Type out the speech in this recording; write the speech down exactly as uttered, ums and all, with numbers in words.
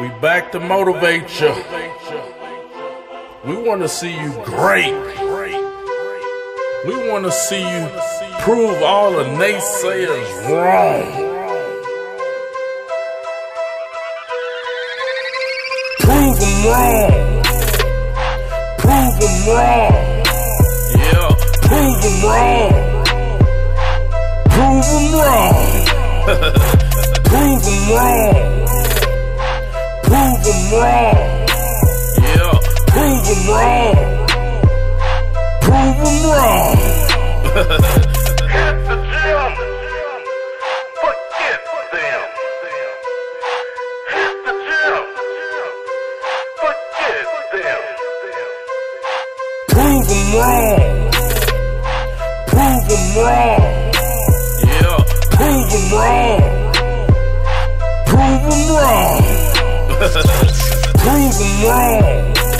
We back to motivate you. We want to see you great. We want to see you prove all the naysayers wrong. Prove them wrong. Prove them wrong. Yeah. Prove them wrong. Prove them wrong. Prove them wrong. Prove them wrong. Yeah. Prove them wrong. Prove them wrong. Hit the gym. Forget them. Hit the gym. Forget them. Prove them wrong. Prove them wrong. Yeah. Prove them wrong. Prove them wrong. Prove them wrong.